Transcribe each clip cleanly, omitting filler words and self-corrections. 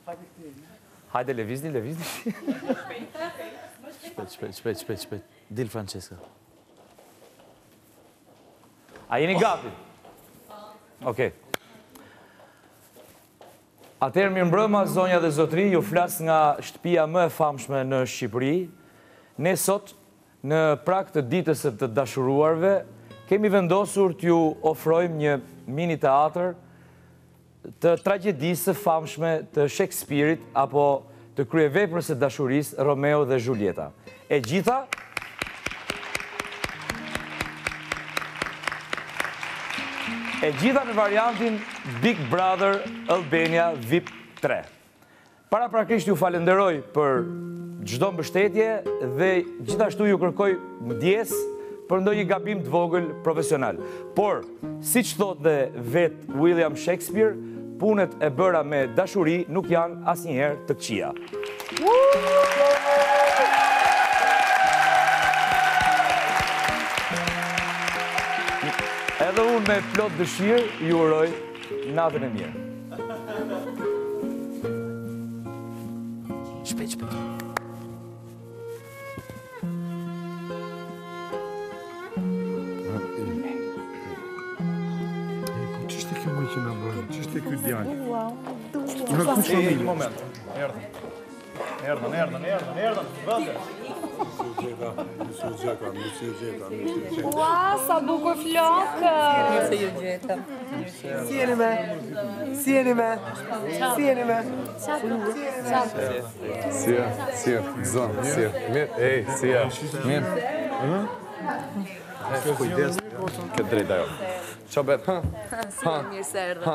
Hajde, levizni. Shpejt. Dil, Francesca. A jeni gati? Okej. Atëherë mirëmbrëma, zonja dhe zotëri, ju flas nga shtëpia më e famshme në Shqipëri. Ne sot, në prag të ditës së të dashuruarve, kemi vendosur t'ju ofrojmë një mini teatr të tragjedisë së famshme të Shakespeare-it apo të kryeveprës së dashurisë Romeo dhe Julieta. E gjitha në variantin Big Brother Albania VIP 3. Paraprakisht ju falenderoj për çdo mbështetje dhe gjithashtu ju kërkoj ndjes për ndonjë gabim të vogël profesional. Por, siç thotë vet William Shakespeare, punët e bëra me dashuri nuk janë asnjëherë të këqija. Edhe unë me plot dëshirë ju uroj natën e mirë. Shpejt. Ç'ishte kjo më që na bën? Ç'ishte ky djalë? Një moment. Erdhën. Vëndë. Mësë gjeta. Ua, sa bukur flokë! Se ju gjetëm. Si jeni me? Mirë. Kujdes. Këtë drejt ajo. Qa bet? Si mirë se erdhë.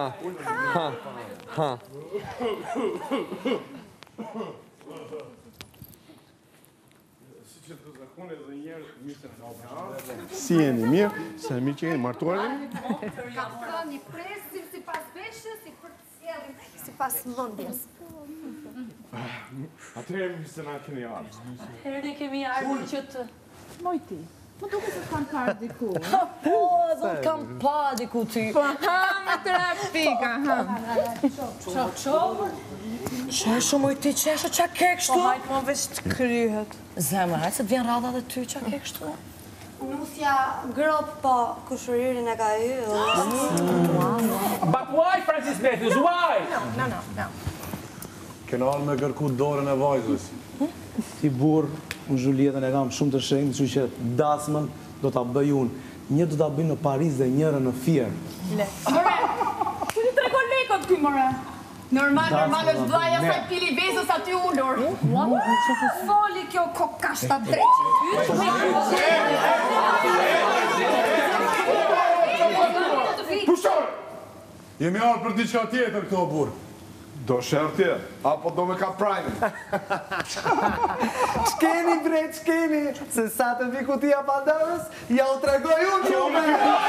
Si jeni mirë? Se mirë që jeni martuar? Ka thënë i presim si pas veshës, si për të sjellim, si pas mendjes. Atëherë mirë se na keni ardhur. Herë kemi ardhur që të... Mojti, më duke se kam parë diku. Po, do të kam pa diku ty. Me trafika, Qesho, mojti, qesho, qa ke kështu? Po hajtë më veç të kryhet. Zemër, hajtë se të vjen radha dhe ty, qa ke kështu? Nusja grop, po kushuririn e ka hyrë. But why, Francis Matthews, why? No. Këna alë me kërku dorën e vajzës. Si burë, unë Julietën e kam shumë të shenjë, që që dasmën do t'a bëj unë. Një do t'a bëj në Paris dhe njërë në Fier. More, ku ti tregon lekët ty, more? Normal është vlaja sa pili vezës aty ullur. Foli kjo kokashta dreqë. Pushor! Jemi ardhur për diçka tjetër këto burë. Do shërtje, apo do me ka prajnë. Qkeni bre, qkeni, se sa të vi kutia Pandorës, ja u tregoj unë qume!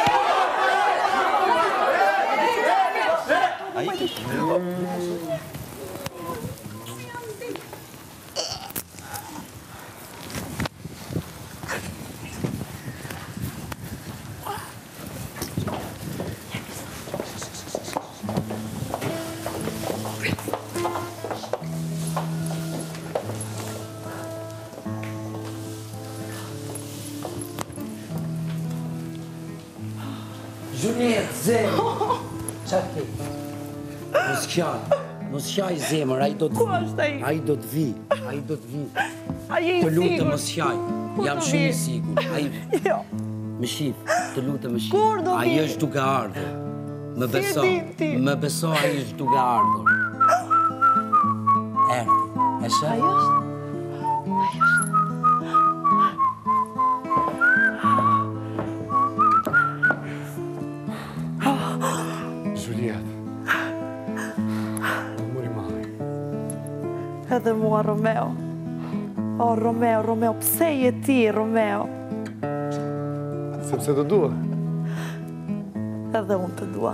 Juliet, zemë. Qa ke? Mos qaj zemër, a i do të vi. A i do të vi. Të lutë mos qaj. Jam shumë i sigur. Më shif, të lutë më shif. A i është duke ardhur. Më beso a i është duke ardhur. Erdi, e shë? A i është? Edhe mua, Romeo. O, Romeo, pse je ti, Romeo? Sepse të dua. Edhe unë të dua.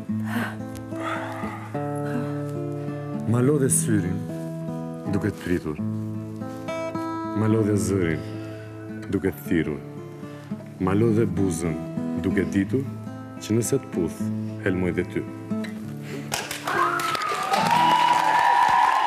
Ma lodhe syrin, duke të pritur. Ma lodhe zërin, duke të thirur. Ma lodhe buzën, duke ditur, që nëse të puth, helmoj dhe ty.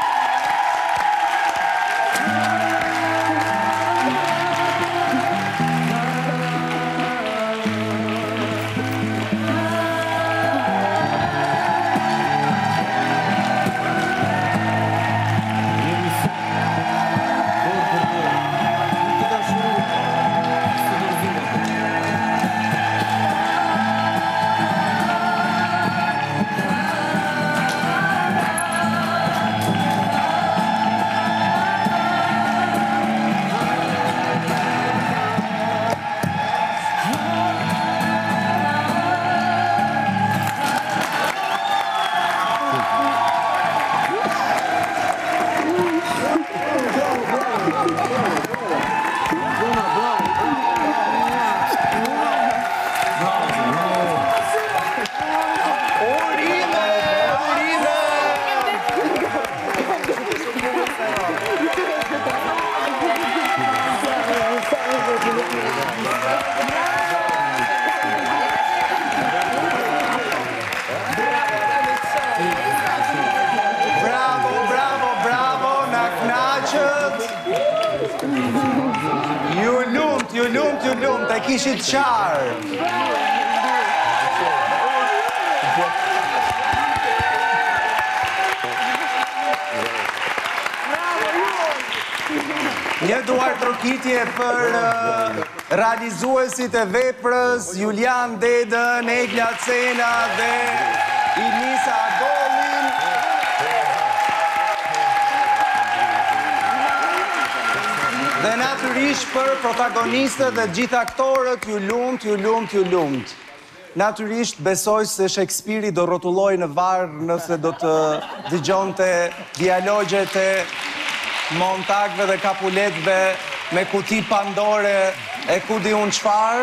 Ju lumt, e kishit qarë. Një duar trokitje për realizuesit e veprës, Julian Dedën, Egla Cena dhe Inisa Adolin. Dhe natyrisht për protagonistët dhe gjithë aktorët, ju lumt. Natyrisht besoj se Shakespeare do rrotulloj në varë nëse do të dëgjonte dialogjet e Montagve dhe Capuletve me kuti Pandore e ku di unë çfarë,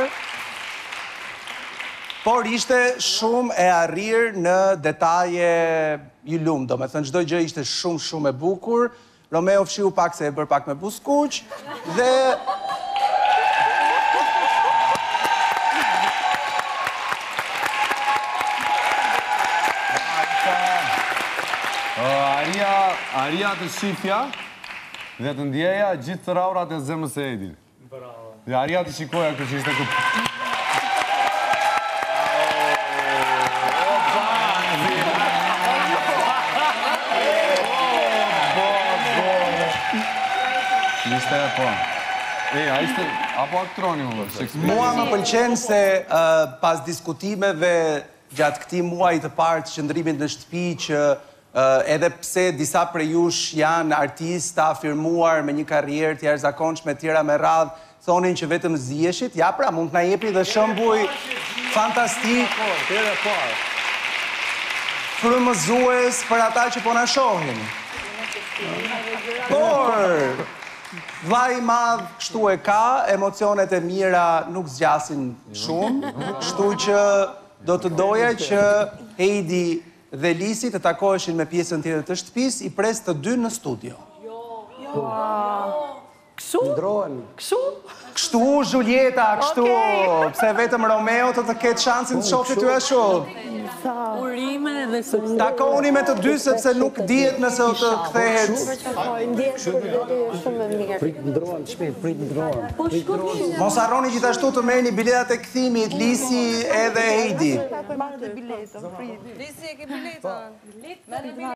por ishte shumë e arrirë në detaje ju lumë, do me thënë çdo gjë ishte shumë e bukur, Romeo fshiu pak se e bërë pak me buskuq, dhe Aria të shifja dhe të ndjeja gjithë të raurat e zemës e Edin. Dhe Aria të shikoja këtë që ishte këtë. Ishte e po. A ishte, apo aktroni më vërë? Mua më pëlqen se pas diskutimeve gjatë këtij muaji të parë të qëndrimit në shtëpi që edhe pse disa prej jush janë artista afirmuar me një karrierë të jashtëzakonshme tjera me radhë, thonin që vetëm ziheshit, ja pra mund të na jepi dhe shembuj fantastik, frymëzues për ata që po na shohin. Por vllai i madh kështu e ka, emocionet e mira nuk zgjasin shumë, kështu që do të doja që Heidi dhe Lisi të takoheshin me pjesën tjetër të shtëpisë, i pres të dy në studio. Kështu? Kështu, Julieta, kështu, pse vetëm Romeo të ketë shansin të shohë ty ashtu. Urime dhe sukses. Takoni me të dy sepse nuk dihet nëse do të kthehet. Mos harroni gjithashtu të merrni biletat e kthimit Lisi edhe Heidi. Lisi e ke biletën.